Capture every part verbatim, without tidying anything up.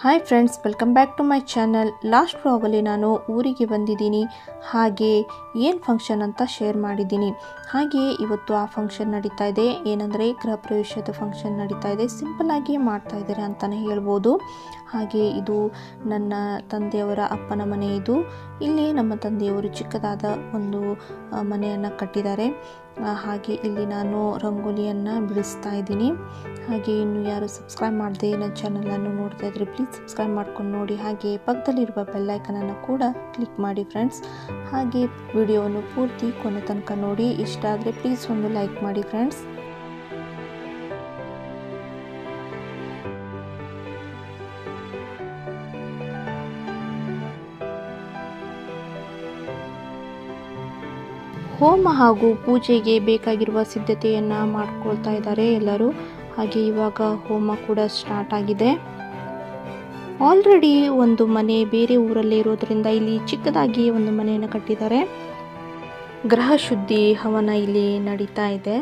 Hi friends, welcome back to my channel. Last ವ್ಲಾಗಲ್ಲಿ ನಾನು ಊರಿಗೆ ಬಂದಿದ್ದೀನಿ. ಹಾಗೆ ಏನು ಫಂಕ್ಷನ್ ಅಂತ ಶೇರ್ ಮಾಡಿದ್ದೀನಿ. ಹಾಗೆ ಇವತ್ತು ಆ ಫಂಕ್ಷನ್ ನಡೀತಾ ಇದೆ. ಏನಂದರೆ ಗೃಹ ಪ್ರವೇಶದ ಫಂಕ್ಷನ್ ನಡೀತಾ ಇದೆ. ಸಿಂಪಲ್ಲಾಗಿ ಮಾಡ್ತಾ ಇದ್ದಾರೆ ಅಂತಲೇ ಹೇಳ್ಬೋದು. ಹಾಗೆ ಇದು ನನ್ನ ತಂದೆಯವರ ಅಪ್ಪನ ಮನೆ. ಇದು ಇಲ್ಲಿ ನಮ್ಮ ತಂದೆಯವರು ಚಿಕ್ಕದಾದ ಒಂದು ಮನೆಯನ್ನು ಕಟ್ಟಿದ್ದಾರೆ. ಹಾಗೆ ಇಲ್ಲಿ ನಾನು ರಂಗೋಲಿಯನ್ನು ಬಿಡಿಸ್ತಾ ಇದ್ದೀನಿ. ಹಾಗೆ ಇನ್ನು ಯಾರು ಸಬ್ಸ್ಕ್ರೈಬ್ ಮಾಡದೆ ನನ್ನ ಚಾನಲನ್ನು ನೋಡ್ತಾ ಇದ್ರೆ ಪ್ಲೀಸ್ ಸಬ್ಸ್ಕ್ರೈಬ್ ಮಾಡ್ಕೊಂಡು ನೋಡಿ. ಹಾಗೆ ಪಕ್ಕದಲ್ಲಿರುವ ಬೆಲ್ಲೈಕನನ್ನು ಕೂಡ ಕ್ಲಿಕ್ ಮಾಡಿ ಫ್ರೆಂಡ್ಸ್. ಹಾಗೆ ವಿಡಿಯೋವನ್ನು ಪೂರ್ತಿ ಕೊನೆ ತನಕ ನೋಡಿ. ಇಷ್ಟ ಆದರೆ ಪ್ಲೀಸ್ ಒಂದು ಲೈಕ್ ಮಾಡಿ ಫ್ರೆಂಡ್ಸ್. ಹೋಮ ಹಾಗೂ ಪೂಜೆಗೆ ಬೇಕಾಗಿರುವ ಸಿದ್ಧತೆಯನ್ನು ಮಾಡ್ಕೊಳ್ತಾ ಇದ್ದಾರೆ ಎಲ್ಲರೂ. ಹಾಗೆ ಇವಾಗ ಹೋಮ ಕೂಡ ಸ್ಟಾರ್ಟ್ ಆಗಿದೆ. ಆಲ್ರೆಡಿ ಒಂದು ಮನೆ ಬೇರೆ ಊರಲ್ಲೇ ಇರೋದ್ರಿಂದ ಇಲ್ಲಿ ಚಿಕ್ಕದಾಗಿ ಒಂದು ಮನೆಯನ್ನು ಕಟ್ಟಿದ್ದಾರೆ. ಗೃಹ ಶುದ್ಧಿ ಹವನ ಇಲ್ಲಿ ನಡೀತಾ ಇದೆ.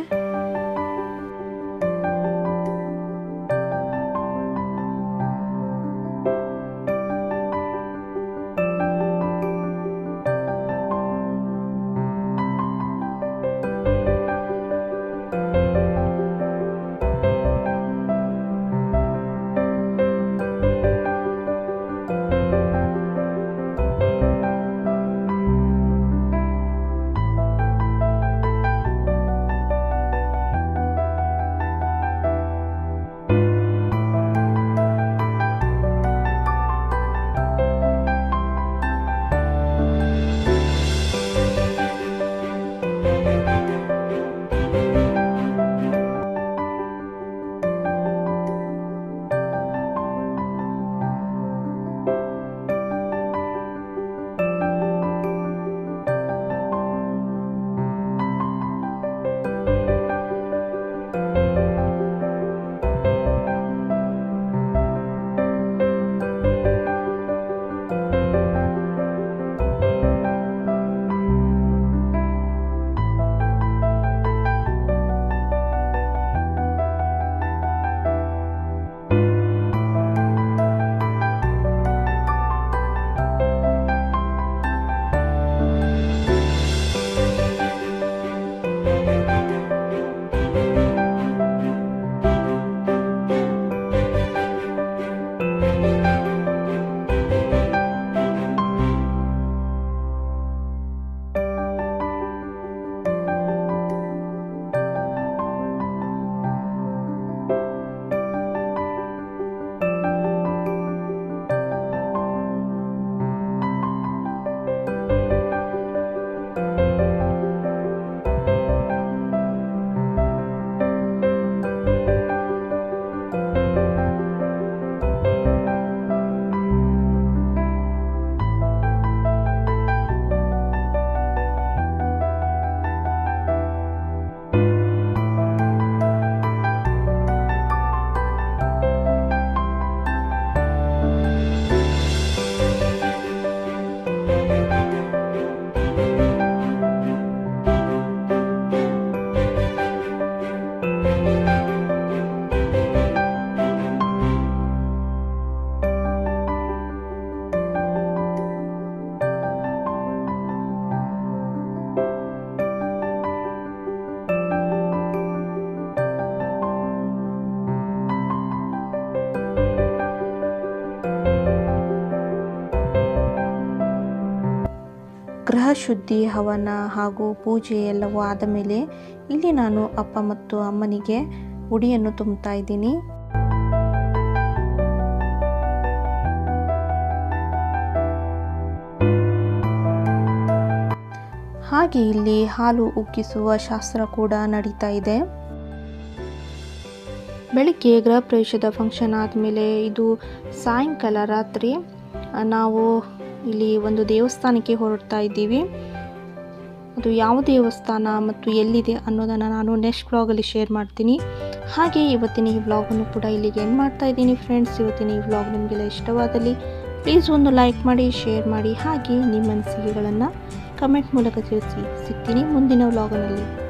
ಗೃಹ ಶುದ್ಧಿ ಹವನ ಹಾಗೂ ಪೂಜೆ ಎಲ್ಲವೂ ಆದ ಮೇಲೆ ಇಲ್ಲಿ ನಾನು ಅಪ್ಪ ಮತ್ತು ಅಮ್ಮನಿಗೆ ಉಡಿಯನ್ನು ತುಂಬುತ್ತಾ ಇದ್ದೀನಿ. ಹಾಗೆ ಇಲ್ಲಿ ಹಾಲು ಉಕ್ಕಿಸುವ ಶಾಸ್ತ್ರ ಕೂಡ ನಡೀತಾ ಇದೆ. ಬೆಳಿಗ್ಗೆ ಗೃಹ ಪ್ರವೇಶದ ಫಂಕ್ಷನ್ ಆದಮೇಲೆ ಇದು ಸಾಯಂಕಾಲ ರಾತ್ರಿ ನಾವು ಇಲ್ಲಿ ಒಂದು ದೇವಸ್ಥಾನಕ್ಕೆ ಹೊರಡ್ತಾ ಇದ್ದೀವಿ. ಅದು ಯಾವ ದೇವಸ್ಥಾನ ಮತ್ತು ಎಲ್ಲಿದೆ ಅನ್ನೋದನ್ನು ನಾನು ನೆಕ್ಸ್ಟ್ ವ್ಲಾಗಲ್ಲಿ ಶೇರ್ ಮಾಡ್ತೀನಿ. ಹಾಗೆ ಇವತ್ತಿನ ಈ ವ್ಲಾಗನ್ನು ಕೂಡ ಇಲ್ಲಿಗೆ ಎಂಡ್ ಮಾಡ್ತಾ ಇದ್ದೀನಿ ಫ್ರೆಂಡ್ಸ್. ಇವತ್ತಿನ ಈ ವ್ಲಾಗ್ ನಿಮಗೆಲ್ಲ ಇಷ್ಟವಾದಲ್ಲಿ ಪ್ಲೀಸ್ ಒಂದು ಲೈಕ್ ಮಾಡಿ, ಶೇರ್ ಮಾಡಿ. ಹಾಗೆ ನಿಮ್ಮ ಅನಿಸಿಕೆಗಳನ್ನು ಕಮೆಂಟ್ ಮೂಲಕ ತಿಳಿಸಿ. ಸಿಗ್ತೀನಿ ಮುಂದಿನ ವ್ಲಾಗನಲ್ಲಿ.